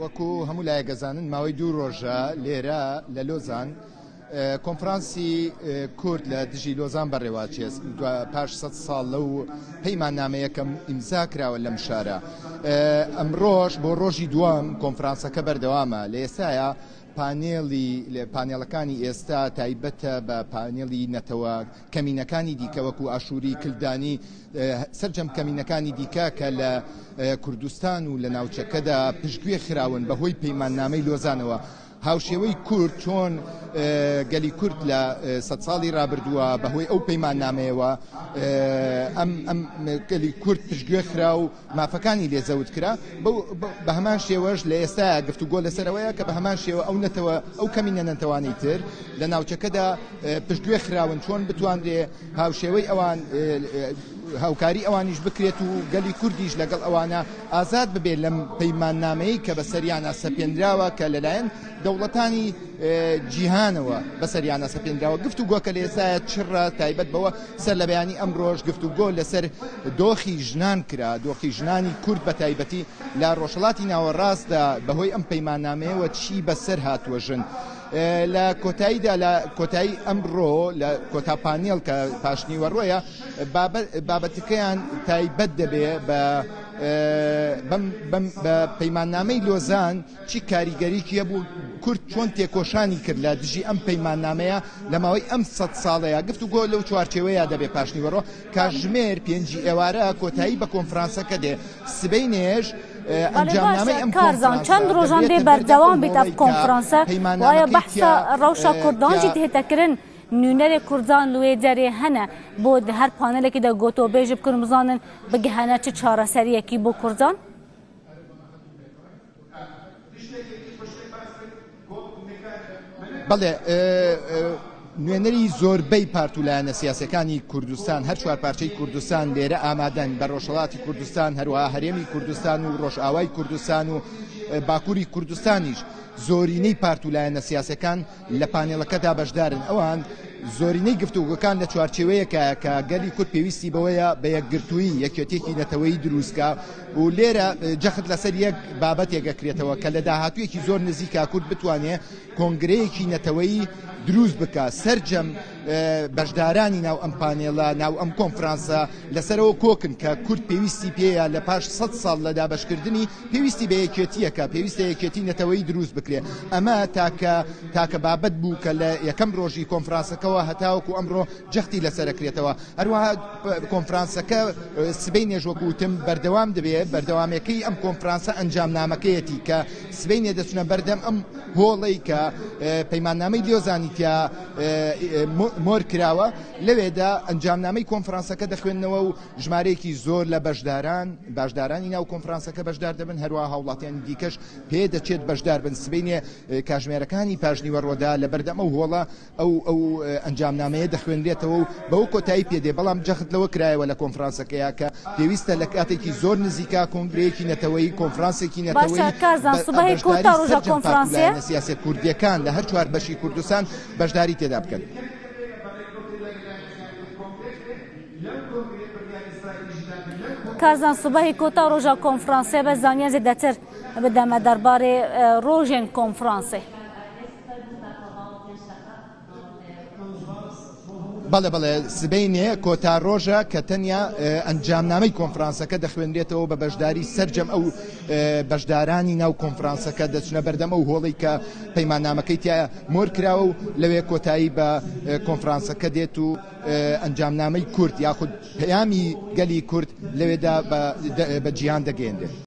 وەکو هەموو لایە گەزانن ماوەی 2 ڕۆژە لێرە لە لۆزان کۆنفرانسی کورد لە دژی لۆزان بەڕێوەچێت پاش 100 ساڵ لەو پەیماننامەیەکەم ئیمزا کراوە لەم شارە. ئەمڕۆژ بۆ ڕۆژی دووەم کۆنفرانسەکە بەردەوامە لە ئێستاە پانێڵەکانی ئێستا تایبەتە بە پانێڵی نەتەوە کەمینەکانی دیکە وەکو ئاشووری کلدانی سەرجەم کەمینەکانی دیکە کە لە کوردستان و لە ناوچەکەدا پشتگوێ خراون بەهۆی پەیماننامەی لۆزانەوە. هاوشێوەی کورد چۆن گەلی کورد لە 100 ساڵی ڕابردووە بەهۆی ئەو پەیماننامەیەوە ئەم گەلی کورد پشتگوێ خرا و مافەکانی لێزەوت کرا بە هەمان شێوەش لە ئێستا گفتوگۆ لەسەرەوەیە کە بە هەمان شێوە ئەو نەتەوە ئەو کەمینە نەتەوانی تر لە ناوچەکەدا پشتگوێ خراون چۆن بتواندرێ هاوشێوەی ئەوان هاوکاری ئەوانیش بکرێت و گەلی کوردیش لەگەڵ ئەوانە ئازاد ببێت لەم پەیماننامەی کە بەسەریانە سەپێنراوە کە لەلایەن دەوڵەتانی جیهانەوە بەسەریانە سەپێنراوە. گفتوگۆکە لە ئێستاە چڕە تایبەت بەوە سەر لە بەیانی ئەمڕۆژ گفتوگۆ لەسەر دۆخی ژنان کرا، دۆخی ژنانی کورد بە تایبەتی لە ڕۆژهەڵاتی ناوەڕاستدا بەهۆی ئەم پەیماننامەیەوە چی بەسەر هاتووە ژن. لە کۆتاییدا لە کۆتایی ئەمڕۆ لە کۆتا پانێڵ کە پاشنیوەڕۆیە بابەتەکەیان تایبەت دەبێ بە پەیماننامەی لۆزان چی کاریگەریکیە بوو کورد چۆن تێکۆشانی کرد لە دژی ئەم پەیماننامەیە لە ماوەی ئەم 100 ساڵەیە. گفتوگۆ لەو چوارچێوەیە دەبێ پاشنیوەڕۆ کاژمێر پێنجی ئێوارە کۆتایی بە کۆنفرانسەکە دێ سبەینێژ ئەنجامنامەی ئەم کارزان چەند ڕۆژان دێ بەردەوام بێت ئەم کۆنفرانسە وایە بەحسە ڕەوشە کوردانجی هێتەکردن نوێنەرێ کوردان لێ دەرێ هەنە بۆ هەر پانەلێکیدا گۆتۆبێژ بکردن بزانن بگەهەنە چ چارەسەریەکی بۆ کوردان؟ بەڵێ نوێنەری زۆربەی پارتولایەنە سیاسەکانی کوردستان هەر چوار پارچەی کوردستان لێرە ئامادەن بە ڕۆژهەڵاتی کوردستان هەروەها هەرێمی کوردستان و ڕۆژئاوای کوردستان و باکووری کوردستانیش زۆرینەی پارتولایەنە سیاسەکان لە پانێڵەکەدا بەشدارن. ئەوان زۆرینەی گفتوگۆکان لە چوارچێوەیەکە کە گەلی کورد پێویستی بەوەیە بە یەکگرتووی یەکێتێکی نەتەوەیی دروستکە و لێرە جەخت لەسەر یەک بابەتێکەکرێتەوە کە لە داهاتوویەکی زۆر نزیکا کورد بتوانێت کۆنگرەیەکی نەتەوەیی دروست بکە. سەرجەم بەشدارانی ناو ئەم پانێڵە ناو ئەم کۆنفرانسە لەسەرەوە کۆکن کە کورد پێویستی پێیە لە پاش 100 ساڵ لە دابەشکردنی پێویستی بە یەکێتیەکە پێویستە یەکێتی نەتەوەیی دروست بکرێ. ئەمە تاکە بابەت بوو کە لە یەکەم ڕۆژی کۆنفرانسەکەەوە هەتاوەکو ئەمڕۆ جەختی لەسەرەکرێتەوە. هەروەها کۆنفرانسەکە سبەینێژ وەکوتم بەردەوام دەبێت بەردەوامەکەی ئەم کۆنفرانسە ئەنجامنامەکەیەتی کە سبەینێ دەچونە بەردەم ئەم هۆڵەی کە پەیماننامەی لۆزانیتیا مۆر کراوە لەوێدا ئەنجامنامەی کۆنفرانسەکە دەخوێننەوە و ژمارەیەکی زۆر لە بەشدارانی ناو کۆنفرانسەکە بەشدار دەبن هەروەها هاوڵاتیانی دیکەش پێ دەچێت بەشدار بن. سبەینێ کاژمێرەکانی پاشنیوەڕۆدا لە بەردەم ئەو هۆڵە ئەو ئەنجامنامەیە دەخوێنرێتەوە و بەو کۆتایی پێدێ. بەڵام جەخت لەوە کرایەوە لە کۆنفرانسەکەیە کە پێویستە لە کاتێکی زۆر نزیکا کۆنگرەیەکی نەتەوەیی کۆنفرانسێکی نەتەوەیی سیاسەت کوردیەکان لە هەر چوار بەشی کوردستان بەشداری تێدا بکەن. کارزان سبەی کۆتا ڕۆژە کۆنفرانسێ بە زانیان زێدەتر بدەمە دەربارەی ڕۆژێن کۆنفرانسێ. بەڵێ سبەینێ کۆتا ڕۆژە کە تەنیا ئەنجامنامەی کۆنفرانسەکە دەخوێنرێتەوە بە بەشداری سەرجەم ئەو بەشدارانی ناو کۆنفرانسەکە دەچنە بەردەم ئەو هۆڵی کە پەیماننامەکەی تایە مۆر کراوە و لەوێ کۆتایی بە کۆنفرانسەکە دێت و ئەنجامنامەی کورد یاخود پەیامی گەلی کورد لەوێدا بە جیهان دەگەێنرێت.